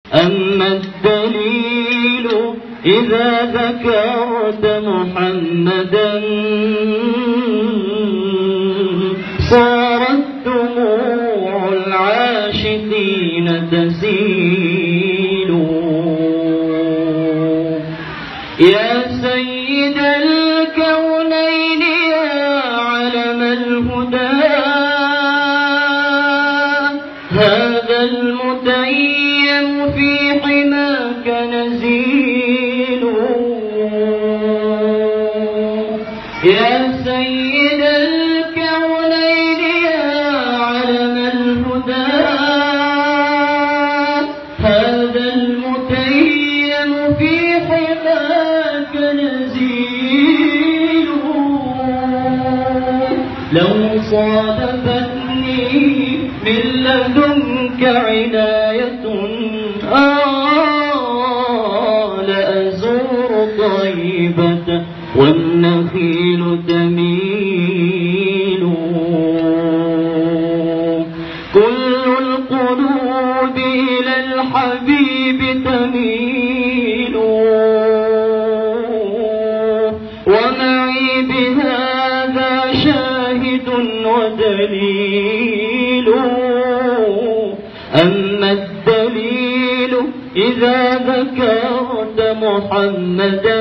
أما الدليل إذا ذكرت محمدا صارت دموع العاشقين تسيل. يا سيد الكونين يا علم الهدى هذا المتيم في حماك نزيل. يا سيد الكونين يا علم الهدى هذا المتيم في حماك نزيل. لو صادفتني من لدنك عناية لأزور طيبة والنخيل تميل. كل القلوب إلى الحبيب تميل ومعي بهذا شاهد ودليل. أما الدليل إذا ذكرت محمدا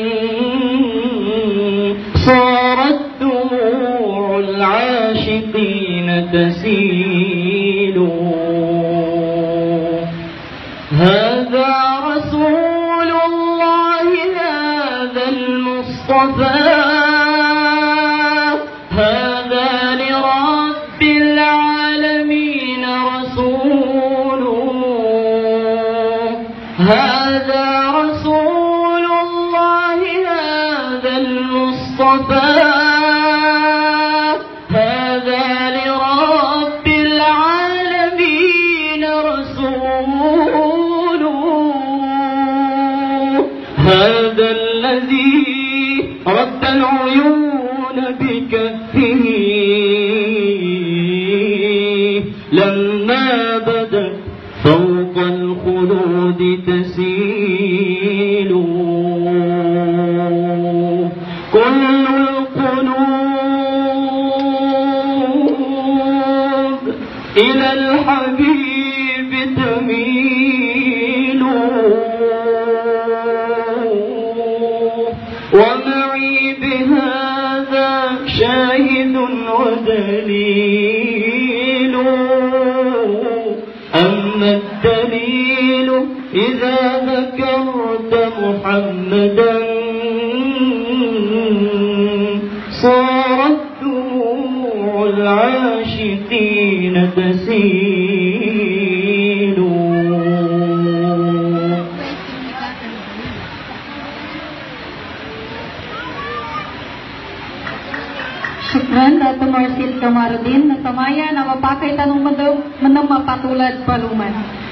صارت دموع العاشقين تسيل. هذا رسول الله هذا المصطفى هذا لرب العالمين رسول. هذا رسول الله هذا المصطفى هذا لرب العالمين رسول. هذا الذي رد العيون بكفه لما بدت فوق الخلود تسيل. كل القلوب إلى الحبيب تميل ومعي بهذا شاهد ودليل. أما الدليل إذا ذكرت محمدا صارت دموع العاشقين تسيل. Syukran Dato' Marsil Kamarudin na samaya na mapakay tanong menang mapatulad paluman.